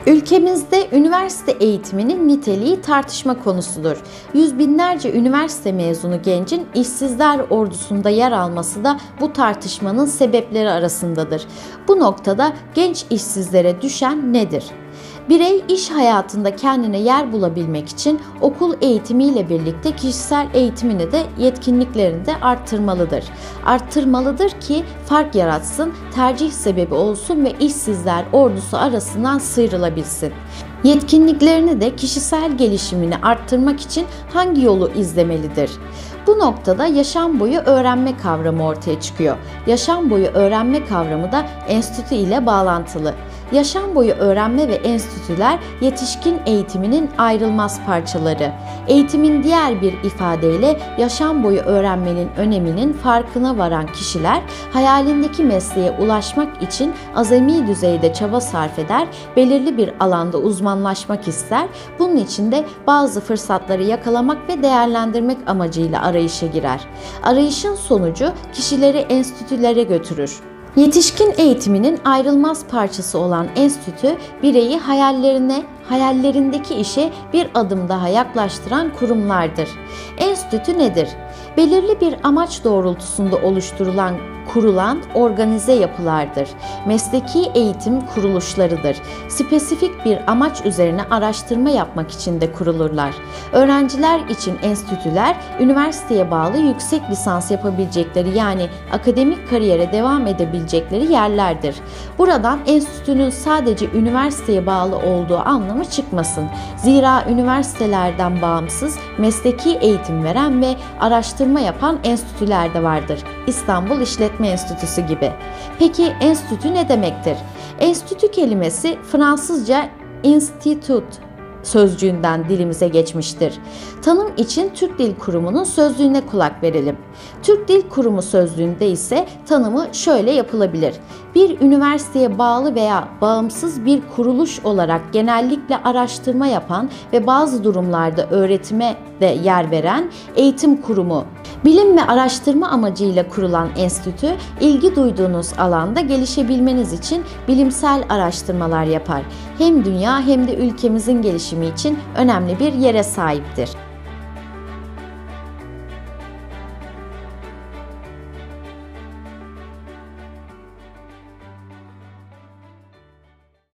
Ülkemizde üniversite eğitiminin niteliği tartışma konusudur. Yüz binlerce üniversite mezunu gencin işsizler ordusunda yer alması da bu tartışmanın sebepleri arasındadır. Bu noktada genç işsizlere düşen nedir? Birey iş hayatında kendine yer bulabilmek için okul eğitimiyle birlikte kişisel eğitimini de yetkinliklerini de arttırmalıdır. Arttırmalıdır ki fark yaratsın, tercih sebebi olsun ve işsizler ordusu arasından sıyrılabilsin. Yetkinliklerini de kişisel gelişimini arttırmak için hangi yolu izlemelidir? Bu noktada yaşam boyu öğrenme kavramı ortaya çıkıyor. Yaşam boyu öğrenme kavramı da enstitü ile bağlantılı. Yaşam boyu öğrenme ve enstitüler yetişkin eğitiminin ayrılmaz parçaları. Eğitimin diğer bir ifadeyle yaşam boyu öğrenmenin öneminin farkına varan kişiler hayalindeki mesleğe ulaşmak için azami düzeyde çaba sarf eder, belirli bir alanda uzmanlaşmak ister. Bunun için de bazı fırsatları yakalamak ve değerlendirmek amacıyla arayışa girer. Arayışın sonucu kişileri enstitülere götürür. Yetişkin eğitiminin ayrılmaz parçası olan enstitü, bireyi hayallerindeki işe bir adım daha yaklaştıran kurumlardır. Enstitü nedir? Belirli bir amaç doğrultusunda kurulan organize yapılardır. Mesleki eğitim kuruluşlarıdır. Spesifik bir amaç üzerine araştırma yapmak için de kurulurlar. Öğrenciler için enstitüler, üniversiteye bağlı yüksek lisans yapabilecekleri yani akademik kariyere devam edebilecekleri yerlerdir. Buradan enstitünün sadece üniversiteye bağlı olduğu anlamı çıkmasın. Zira üniversitelerden bağımsız mesleki eğitim veren ve araştırma yapan enstitüler de vardır. İstanbul İşletme Enstitüsü gibi. Peki enstitü ne demektir? Enstitü kelimesi Fransızca institut sözcüğünden dilimize geçmiştir. Tanım için Türk Dil Kurumu'nun sözlüğüne kulak verelim. Türk Dil Kurumu sözlüğünde ise tanımı şöyle yapılabilir. Bir üniversiteye bağlı veya bağımsız bir kuruluş olarak genellikle araştırma yapan ve bazı durumlarda öğretime de yer veren eğitim kurumu. Bilim ve araştırma amacıyla kurulan enstitü, ilgi duyduğunuz alanda gelişebilmeniz için bilimsel araştırmalar yapar. Hem dünya hem de ülkemizin gelişimi için önemli bir yere sahiptir.